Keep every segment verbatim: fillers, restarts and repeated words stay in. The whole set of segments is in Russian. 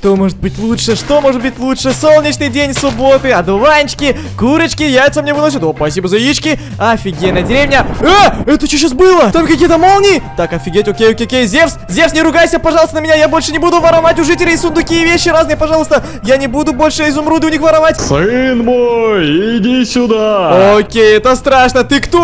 Что может быть лучше? Что может быть лучше? Солнечный день субботы, одуванчики, курочки, яйца мне выносят. О, спасибо за яички. Офигенная деревня. А, это что сейчас было? Там какие-то молнии. Так, офигеть, окей, окей, окей. Зевс, Зевс, не ругайся, пожалуйста, на меня. Я больше не буду воровать у жителей сундуки и вещи разные, пожалуйста. Я не буду больше изумруды у них воровать. Сын мой, иди сюда. Окей, это страшно. Ты кто?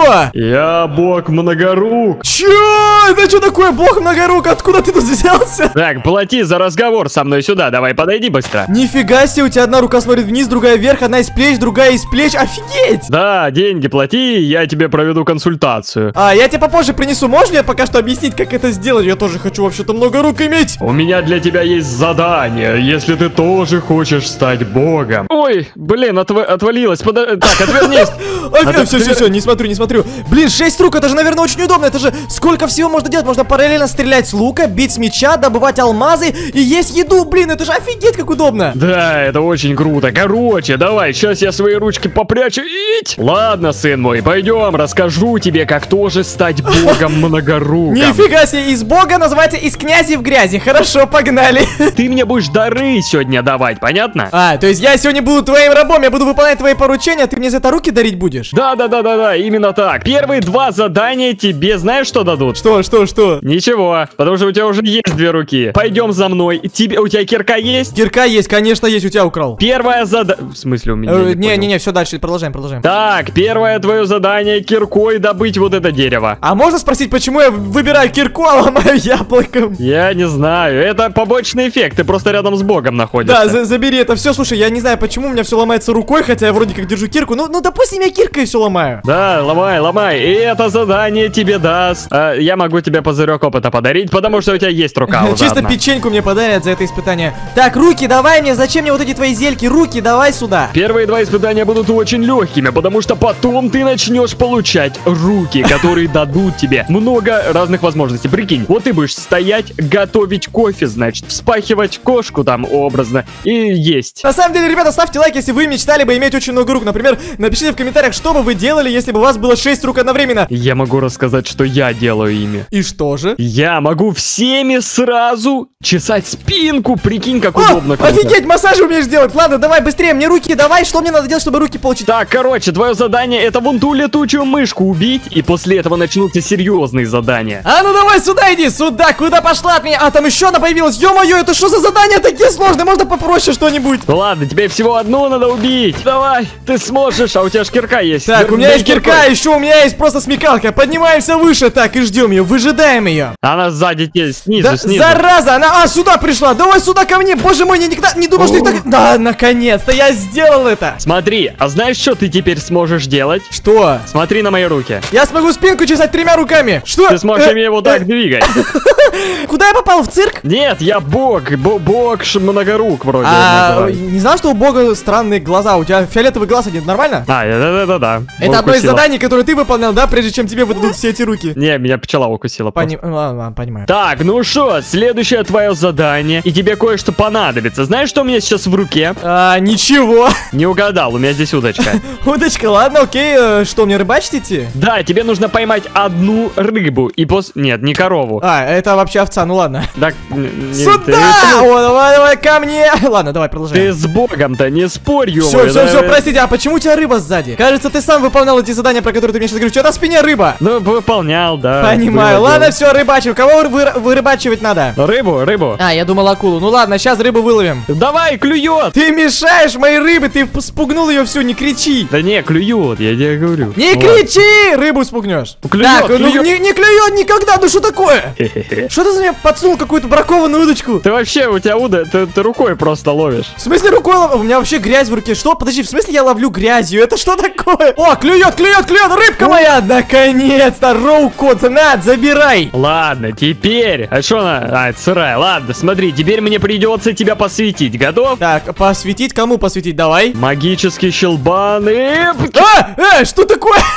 Я бог Многорук. Чё? Это что такое, бог Многорук? Откуда ты тут взялся? Так, плати за разговор со мной сюда. Давай, подойди быстро. Нифига себе, у тебя одна рука смотрит вниз, другая вверх, одна из плеч, другая из плеч. Офигеть! Да, деньги плати, я тебе проведу консультацию. А, я тебе попозже принесу. Можешь мне пока что объяснить, как это сделать? Я тоже хочу вообще-то много рук иметь. У меня для тебя есть задание, если ты тоже хочешь стать богом. Ой, блин, отв... отвалилось. Подо... Так, отвернись. Все, все, все, не смотрю, не смотрю. Блин, шесть рук, это же, наверное, очень удобно. Это же сколько всего можно делать. Можно параллельно стрелять с лука, бить с меча, добывать алмазы и есть еду. Блин, это же офигеть, как удобно. Да, это очень круто. Короче, давай, сейчас я свои ручки попрячу. Ить! Ладно, сын мой, пойдем, расскажу тебе, как тоже стать богом Многоруком. Нифига себе, из бога называется из князи в грязи. Хорошо, погнали. Ты мне будешь дары сегодня давать, понятно? А, то есть я сегодня буду твоим рабом, я буду выполнять твои поручения, а ты мне за это руки дарить будешь? Да, да, да, да, да, именно так. Первые два задания тебе знаешь, что дадут? Что, что, что? Ничего, потому что у тебя уже есть две руки. Пойдем за мной. Тебе, у тебя кирка есть? Кирка есть, конечно, есть, у тебя украл. Первое задание... В смысле у меня? Э, не, не, не, все дальше, продолжаем, продолжаем. Так, первое твое задание киркой добыть вот это дерево. А можно спросить, почему я выбираю кирку, а ломаю яблоком? Я не знаю, это побочный эффект, ты просто рядом с богом находишься. Да, за забери это все, слушай, я не знаю, почему у меня все ломается рукой, хотя я вроде как держу кирку. Ну, ну допустим, я киркой все ломаю. Да, ломай, ломай, и это задание тебе даст. А, я могу тебе пузырек опыта подарить, потому что у тебя есть рука уже. Чисто печеньку мне подарят за это испытание. Так, руки давай мне, зачем мне вот эти твои зельки? Руки давай сюда. Первые два испытания будут очень легкими, потому что потом ты начнешь получать руки, которые дадут тебе много разных возможностей. Прикинь, вот ты будешь стоять, готовить кофе, значит, вспахивать кошку там образно и есть. На самом деле, ребята, ставьте лайк, если вы мечтали бы иметь очень много рук. Например, напишите в комментариях, что бы вы делали, если бы у вас было шесть рук одновременно. Я могу рассказать, что я делаю ими. И что же? Я могу всеми сразу чесать спинку. Прикинь, как О, удобно. Круто. Офигеть, массаж умеешь делать. Ладно, давай быстрее, мне руки давай. Что мне надо делать, чтобы руки получить? Так, короче, твое задание это вон ту летучую мышку убить, и после этого начнутся серьезные задания. А ну давай сюда иди, сюда, куда пошла от меня? А там еще она появилась. Ё-моё, это что за задания такие сложные? Можно попроще что-нибудь? Ну ладно, тебе всего одну надо убить. Давай, ты сможешь, а у тебя ж кирка есть. Так, Дай у меня есть киркой. кирка, еще у меня есть просто смекалка. Поднимаемся выше, так, и ждем ее, выжидаем ее. Она сзади тебе, снизу, Да, снизу. зараза, она, а, сюда пришла. Давай сюда ко мне, боже мой, я никогда не думал, что их так... Да, наконец-то, я сделал это. Смотри, а знаешь, что ты теперь сможешь делать? Что? Смотри на мои руки. Я смогу спинку чесать тремя руками. Что? Ты сможешь Э, ими вот э, так двигать. Куда я попал, в цирк? Нет, я бог, бо- бог ш- многорук вроде А, называют. не знал, что у бога странные глаза. У тебя фиолетовый глаз один, нормально? А, да-да-да-да. Это одно из заданий, которые ты выполнял, да, прежде чем тебе выдадут все эти руки. Не, меня пчела укусила. просто. Пони... Ладно, ладно, понимаю. Так, ну что, следующее твое задание, и тебе кое-что понадобится. Знаешь, что у меня сейчас в руке? А, ничего. Не угадал, у меня здесь удочка. Удочка, ладно, окей. э, Что, мне рыбачить идти? Да, тебе нужно поймать одну рыбу и пос... Нет, не корову. А, это вообще овца, ну ладно. Так, н- не- Сюда! ты- О, давай, давай, ко мне! Ладно, давай, Ты продолжаем. с богом-то не спорь, ё Все, все, все, простите, а почему у тебя рыба сзади? Кажется, ты сам выполнял эти задания, про которые ты мне сейчас говоришь. Что на спине рыба? Ну, выполнял, да. Понимаю. было Ладно, дело. все, рыбачим. Кого вы, вырыбачивать надо? Рыбу, рыбу. А, я думал акулу. Ну ладно, сейчас рыбу выловим. Давай, клюет! Ты мешаешь моей рыбе, ты спугнул ее всю, не кричи. Да не, клюет, я тебе говорю. Не Вот. кричи! Рыбу спугнешь. Клюет, Так, ну клюет. не, не клюет никогда, ну что такое? Хе-хе-хе. Что ты за меня подсунул какую-то бракованную удочку? Ты вообще, у тебя уда, ты, ты рукой просто ловишь. В смысле рукой лов... У меня вообще грязь в руке. Что? Подожди, в смысле я ловлю грязью? Это что такое? О, клюет, клюет, клюет, рыбка моя! Наконец-то! Роу-кот, на, забирай! Ладно, теперь. А что она? А, это сырая. Ладно, смотри, теперь мне придется тебя посвятить. Готов? Так, посвятить? Кому посвятить? Давай. Магический щелбан и... А! Э, что такое?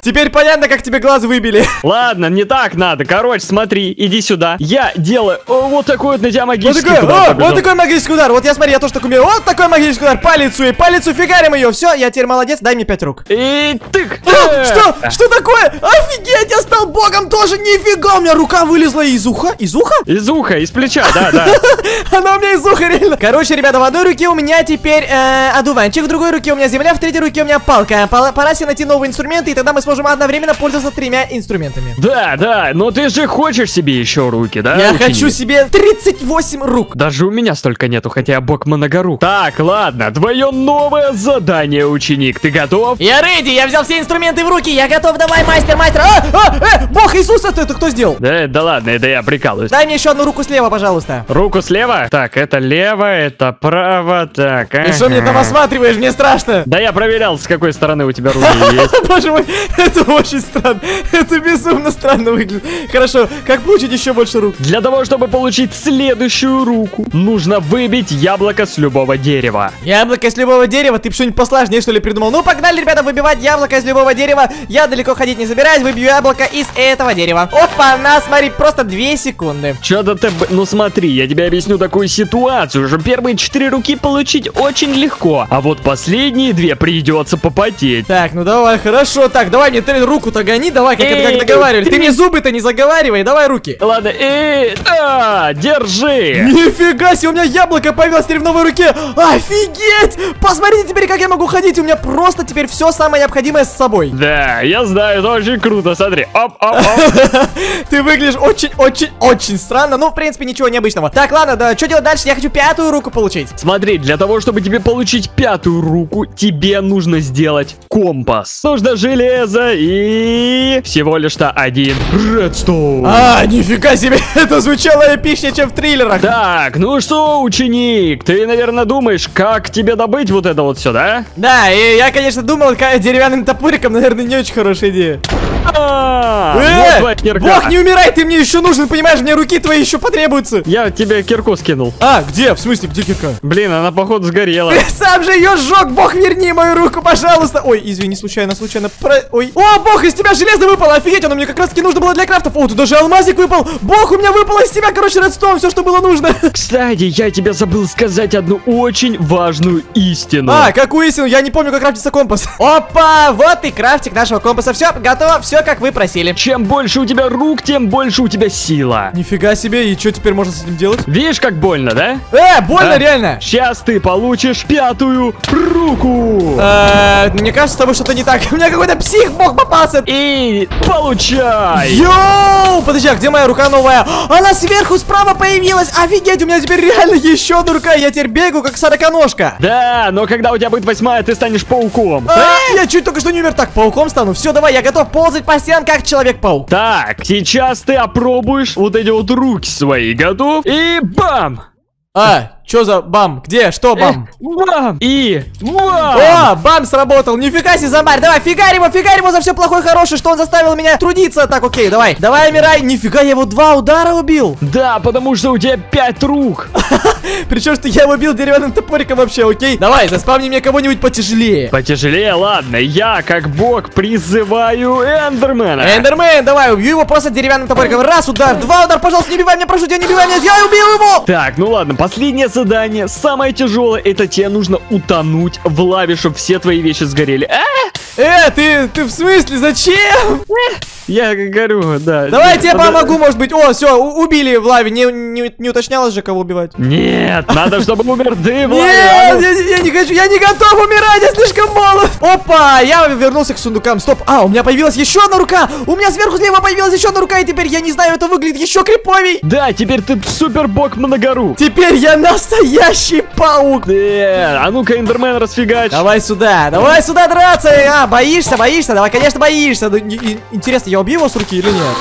Теперь понятно, как тебе глаз выбили. Ладно, не так надо. Короче, смотри, иди сюда. Я делаю о, вот такой вот на тебя Вот магический такой, удар о, побежал. вот такой магический удар. Вот я смотри, я тоже так умею. Вот такой магический удар. По лицу и по лицу фигарим ее. Все, я теперь молодец. Дай мне пять рук. И тык. А, что? Что такое? Офигеть, я стал богом тоже. Нифига, у меня рука вылезла из уха. Из уха? Из уха, из плеча, да, да. Она у меня из уха реально. Короче, ребята, в одной руке у меня теперь э, одуванчик, в другой руке у меня земля, в третьей руке у меня палка. Пора, пора себе найти новые инструменты, и тогда мы сможем одновременно пользоваться тремя инструментами. Да, да, но ты же хочешь себе еще руки, да? Я ученик? хочу себе тридцать восемь рук. Даже у меня столько нету, хотя я бог многорук. Так, ладно, твое новое задание, ученик. Ты готов? Я рейди, я взял все инструменты в руки, я готов, давай, мастер, мастер. А, а, э, бог Иисус, это, это кто сделал? Да, да ладно, это я прикалываюсь. Дай мне еще одну руку слева, пожалуйста. Руку слева? Так, это лево, это право, так. Ты что мне там осматриваешь? Мне страшно. Да я проверял, с какой стороны у тебя руки есть. Боже мой, это очень странно. Это безумно странно выглядит. Хорошо, как получить еще больше рук? Для того, чтобы получить следующую руку, нужно выбить яблоко с любого дерева. Яблоко из любого дерева? Ты что-нибудь посложнее, что ли, придумал? Ну, погнали, ребята, выбивать яблоко из любого дерева. Я далеко ходить не собираюсь, выбью яблоко из этого дерева. Опа, на, смотри, просто две секунды. Чё-то ты... б- Ну смотри, я тебе объясню такую ситуацию. Уже первые четыре руки получить очень легко, а вот последние две придется попотеть. Так, ну давай, хорошо. Так, давай мне ты руку-то гони, давай, как это как Эй, договаривали. Ты ты- мне зубы-то не заговаривай, давай руки. Ладно, э, а, держи. Нифига себе, у меня яблоко появилось теперь в новой руке. Офигеть! Посмотрите теперь, как я могу ходить. У меня просто теперь все самое необходимое с собой. Да, я знаю, это очень круто, смотри. Оп, оп, оп. Ты выглядишь очень-очень-очень странно. Ну, в принципе, ничего необычного. Так, ладно, да, что делать дальше? Я хочу пятую руку получить. Смотри, для того, чтобы тебе получить пятую руку, тебе нужно сделать компас. Нужно железо и... всего лишь-то один редстоун. А, нифига себе, это звучало эпичнее, чем в триллерах. Так, ну что, ученик, ты, наверное, думаешь, как тебе добыть вот это вот все, да? Да, и я, конечно, думал, как деревянным топориком, наверное, не очень хорошая идея. А, Э, вот твоя кирка. Бог, не умирай, ты мне еще нужен, понимаешь, мне руки твои еще потребуются. Я тебе кирку скинул. А, где? В смысле, где кирка? Блин, она, походу, сгорела. Ты сам же ее сжег, Бог, верни мою руку, пожалуйста. Ой, извини, случайно, случайно. Про... Ой. О, Бог, из тебя железо выпало, офигеть, оно мне как раз таки нужно было для крафтов. О, тут даже алмазик выпал. Бог, у меня выпало из тебя, короче, редстоун, все, что было нужно. Кстати, я тебе забыл сказать одну очень важную истину. А, какую истину? Я не помню, как крафтится компас. Опа, вот и крафтик нашего компаса. Все, готово, все, как вы просили. Чем больше у тебя рук, тем больше у тебя сила. Нифига себе, и что теперь можно с этим делать? Видишь, как больно, да? Э, больно, Да. реально. Сейчас ты получишь пятую руку. Э, мне кажется, с тобой что-то не так. У меня какой-то псих, Бог, попался. И получай. Йоу! Подожди, а где моя рука новая? Она сверху справа появилась! Офигеть, у меня теперь реально еще одна рука! Я теперь бегаю, как сороконожка! Да, но когда у тебя будет восьмая, ты станешь пауком. А, я чуть только что не умер. Так, пауком стану. Все, давай, я готов ползать по стенам, как Человек-паук. Так, сейчас ты опробуешь вот эти вот руки свои. Готов? И бам! А, что за бам? Где? Что бам? Бам! И бам! О, бам сработал. Нифига себе, зомбарь. Давай, фигарь его, фигарь его за все плохое и хорошее, что он заставил меня трудиться. Так, окей, давай. Давай, умирай. Нифига, я его два удара убил. Да, потому что у тебя пять рук. Причем, что я его убил деревянным топориком вообще, окей? Давай, заспавни мне кого-нибудь потяжелее. Потяжелее, ладно. Я, как бог, призываю Эндермена. Эндермен, давай, убью его просто деревянным топориком. Раз удар, два удар, пожалуйста, не убивай меня, прошу тебя, не убивай меня, я убил его! Так, ну ладно, последнее задание, самое тяжелое, это тебе нужно утонуть в лаве, чтобы все твои вещи сгорели. А? Э, ты, ты в смысле, зачем? Я говорю, да. Давай я тебе Да. помогу, может быть. О, все, убили в лаве, не, не, не уточнялось же, кого убивать. Нет, надо, чтобы умер ты в лаве. Нет, А ну, я, я не хочу, я не готов умирать, я слишком молод. Опа, я вернулся к сундукам, стоп. А, у меня появилась еще одна рука. У меня сверху слева появилась еще одна рука, и теперь, я не знаю, это выглядит еще криповей. Да, теперь ты супер бог многорук. Теперь я настоящий паук. Да, а ну-ка, Эндермен, расфигач. Давай сюда, давай сюда драться. А, боишься, боишься? Давай, конечно, боишься. Да, не- и- интересно, я убью его с руки или нет?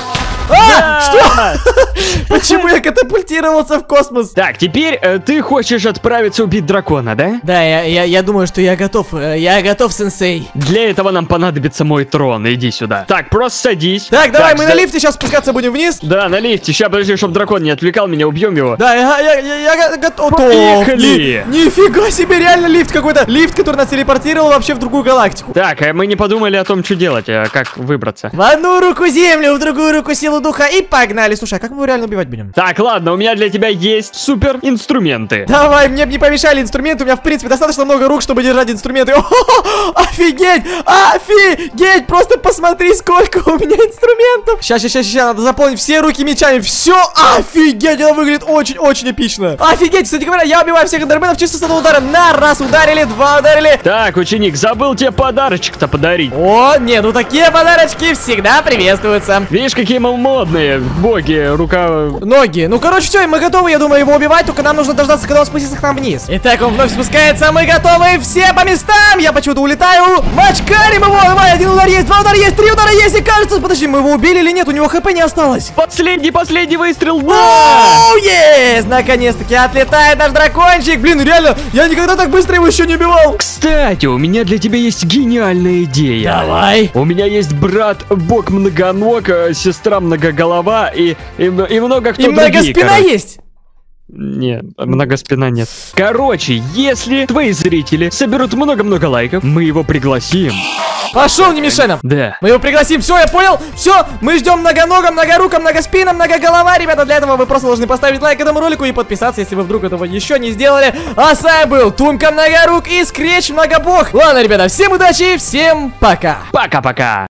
А, что? Почему я катапультировался в космос? Так, теперь э, ты хочешь отправиться убить дракона, да? Да, я, я, я думаю, что я готов. э, Я готов, сенсей. Для этого нам понадобится мой трон. Иди сюда. Так, просто садись. Так, давай, мы за- на лифте сейчас спускаться будем вниз. Да, на лифте. Сейчас, подожди, чтобы дракон не отвлекал меня, убьем его. Да, я, я, я, я го- готов. Поехали! Ни- Нифига себе, реально лифт какой-то. Лифт, который нас телепортировал вообще в другую галактику. Так, а мы не подумали о том, что делать, а как выбраться. В одну руку землю, в другую руку силу духа и погнали. Слушай, а как мы его реально убивать будем? Так, ладно, у меня для тебя есть супер инструменты. Давай, мне бы не помешали инструменты. У меня, в принципе, достаточно много рук, чтобы держать инструменты. О-хо-хо! Офигеть! Офигеть! Просто посмотри, сколько у меня инструментов. Сейчас, сейчас, сейчас, надо заполнить все руки мечами. Все, офигеть! Это выглядит очень-очень эпично. Офигеть! Кстати говоря, я убиваю всех эндерменов чисто с одного удара. На, раз ударили, два ударили. Так, ученик, забыл тебе подарочек-то подарить. О, не, ну такие подарочки всегда приветствуются. Видишь, какие мы модные, боги, рука... Ноги. Ну, короче, все, мы готовы, я думаю, его убивать, только нам нужно дождаться, когда он спустится к нам вниз. Итак, он вновь спускается, мы готовы, все по местам. Я почему-то улетаю. Мачкарим его, давай, один удар есть, два удара есть, три удара есть, и кажется, подожди, мы его убили или нет, у него хп не осталось. Последний, последний выстрел, да! Оу, есть! Наконец-таки отлетает наш дракончик. Блин, реально, я никогда так быстро его еще не убивал. Кстати, у меня для тебя есть гениальная идея. Давай. У меня есть брат бог многоног, э, сестра многоголова и, и, м- и много кто И много другие, спина короче. есть. Нет, много спина нет. Короче, если твои зрители соберут много-много лайков, мы его пригласим. Пошел, не мешай нам. Да. Мы его пригласим, все, я понял. Все, мы ждем многонога, многорука, многоспина, многоголова. Ребята, для этого вы просто должны поставить лайк этому ролику и подписаться, если вы вдруг этого еще не сделали. А с вами был Тумка Многорук и Скретч Многобог. Ладно, ребята, всем удачи, всем пока. Пока-пока.